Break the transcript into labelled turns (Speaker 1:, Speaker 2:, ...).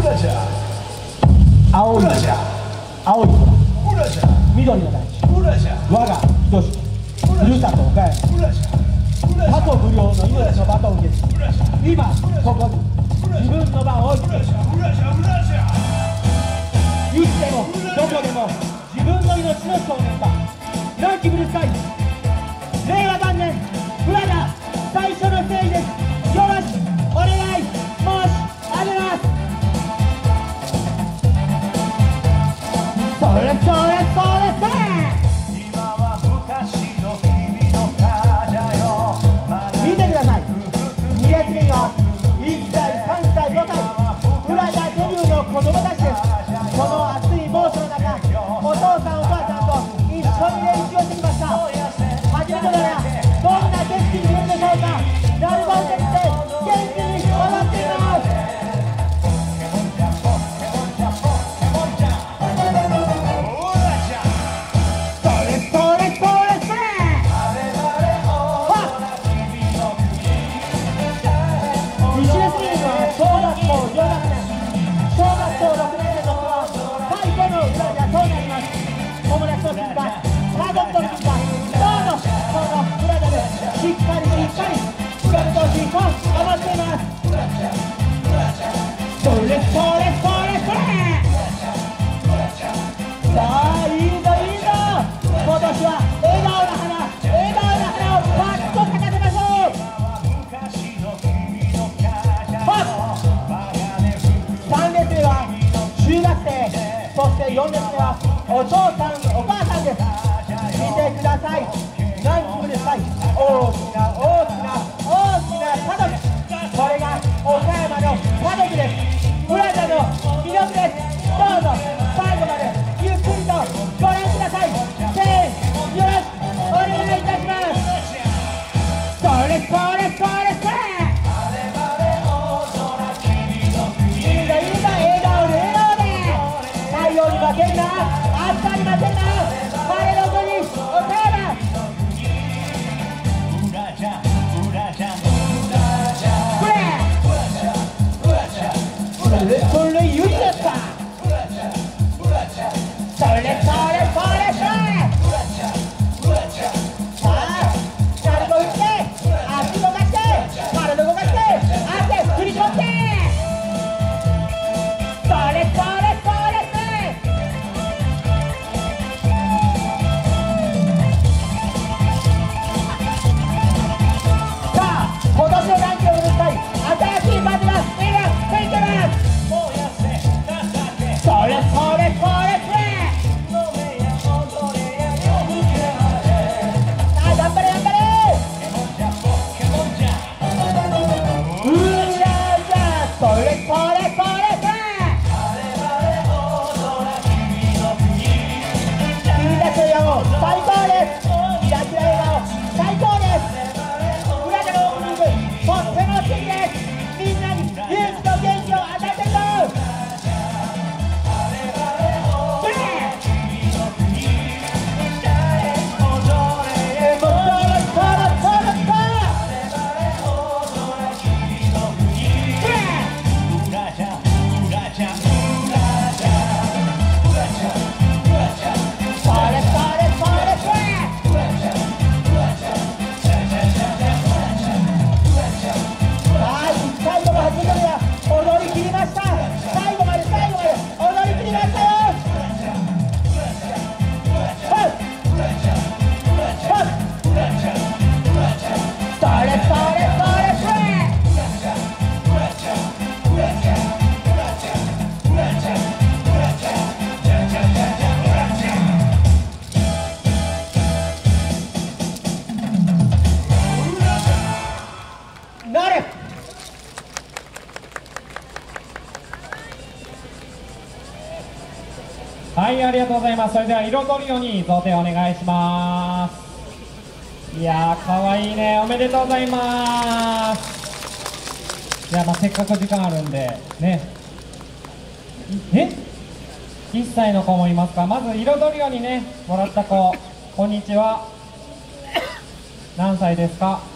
Speaker 1: 青い空、青い空、緑の大地、我が愛しきふるさと岡山、他と無料の命のバトンを受け継ぎ、今ここに自分の番を置いていつでもどこでも自分の命の少年だ。フランキー・ブルスカイ令和元年ブラザー最初のステージです。よろしくお願い申し上げます。それそれそれそれ見てください。2列目は1歳3歳5歳ブラザーデビューの子供たちです。この暑い猛暑の中お父さんお母さんと一緒に練習をしてきました。初めてならどんな景色に見えるでしょうか。鳴り声で元気に踊っています。しっかりつかみとしと頑張っています。それそれそれそれさあいいぞいいぞ。今年は笑顔の花をパッと咲かせましょう。3列目は中学生、そして4列目はお父さんお母さんです。見てください。何組ですか。大きな家族、これが岡山の家族です。ブラザーの魅力です。どうぞ最後までゆっくりとご覧ください。せーのよろしくお願いいたします。それそれそれそれいいぞいいぞ、笑顔で笑顔で太陽に負けんな、暑さに負けんな、晴れの国岡山。それゆりですか。それそれそれそれさあ体を打って足動かして体動かして足振り込んでそれそれそれそれさあ今年のランキングうるさい新しいバズがついてます。それそれそれそれあ、頑張れ頑張れ。うららそれそれそれそれ君たちの笑顔最高です。キラキラ笑顔最高です。裏でのオープニングとっても素敵です。みんなに勇気と元気を与えてるぞ。
Speaker 2: はい、ありがとうございます。それでは彩りをに贈呈お願いします。いやー、かわいいね。おめでとうございます。いや、せっかく時間あるんでね。1歳の子もいますか。まず彩りをにねもらった子、こんにちは。何歳ですか。